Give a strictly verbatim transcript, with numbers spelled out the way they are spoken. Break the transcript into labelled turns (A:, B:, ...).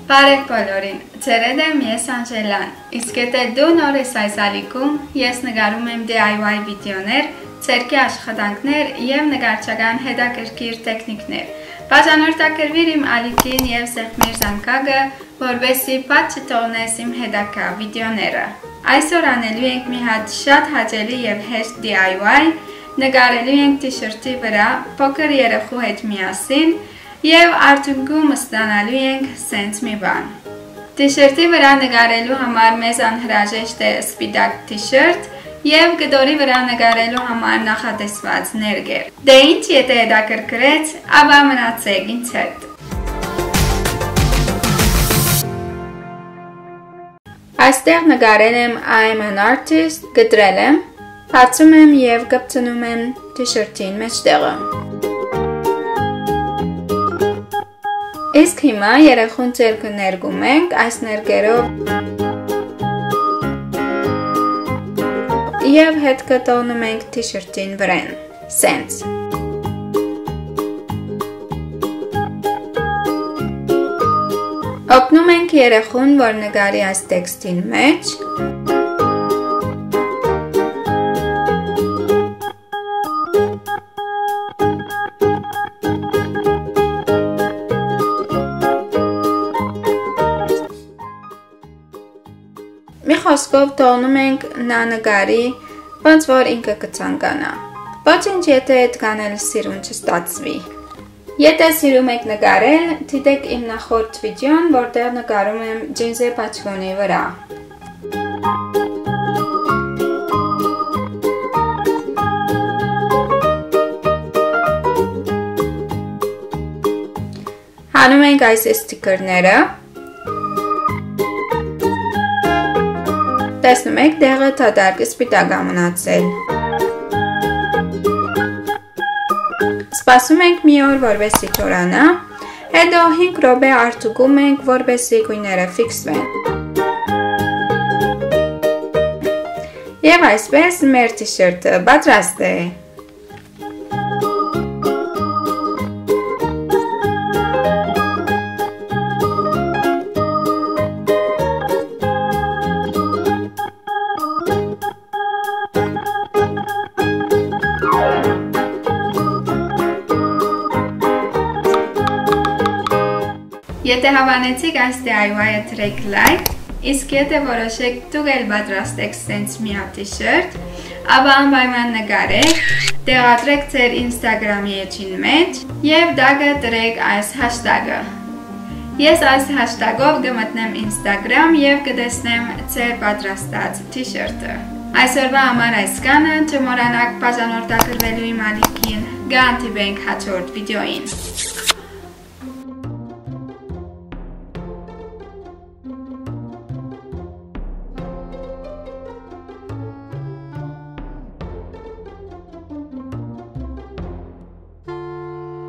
A: Բարև բոլորին, ձերեդ եմ ես Անժելան, իսկ եթե դու նոր ես այս ալիքում, ես նկարում եմ D I Y վիդեոներ, ցերկի աշխատանքներ և նկարչական հետաքրքիր տեխնիկներ։ Բաժանորդագրվիր իմ ալիքին և սեղմիր զանգակը, որպեսզի բաց չթողնես իմ հետաքրքիր վիդեոները։ Այսօր անելու ենք մի հատ շատ հաճելի և հեշտ D I Y, նկարելու ենք թիշերթի վրա փոքր երեխու հետ միասին և արդյունքում ստանալու ենք սենց մի բան։ Թիշերթի վրա նկարելու համար մեզ անհրաժեշտ է սպիտակ թիշերթ և կտորի վրա նկարելու համար նախատեսված ներկեր։ Դե ինչ, եթե հետաքրքրեց, ապա մնացեք ինձ հետ։ Այստեղ նկարել եմ I am an artist, կտրել եմ, բացում եմ և կպցնում եմ թիշերթին մեջտեղը։ Իսկ հիմա երեխուն ձեռքը ներկում ենք այս ներկերով և հետ կտոնում ենք թիշերթին վրան, սենց։ Օգնում ենք երեխուն, որ նկարի այս տեքստին մեջ։ Մի խոսքով թողնում ենք նա նկարի, ոնց որ ինքը կցանկանա։ Ոչինչ, եթե այդքան էլ սիրուն չստացվի։ Եթե սիրում եք նկարել, դիտեք իմ նախորդ վիդեոն, որտեղ նկարում եմ ջինսի պաչկոնի վրա։ Հանում ենք այս ստիկերները։ Տեսնում եք, դեղը դատարկ սպիտակ է մնացել։ Սպասում ենք մի օր, որպեսզի չորանա, հետո հինգ րոպե արտուկում ենք, որպեսզի գույները ֆիքսվեն։ Եվ այսպես մեր թիշերթը պատրաստ է։ Եթե հավանեցիք այս D I Y-ը թրեք լայք, իսկ եթե որոշեք դուք էլ պատրաստեք սենց մի հատ թիշերթ, ապա անպայման նկարեք, տեղադրեք ձեր Instagram-ի էջին մեջ և դակը դրեք այս հաշտագը։ Ես այս հաշտագով կմտնեմ Instagram և կտեսնեմ ձեր պատրաստած թիշերթը։ Այսօրվա համար այսքանը, չմոռանաք բաժանորդագրվելու իմ ալիքին, կհանդիպենք հաջորդ վիդեոին։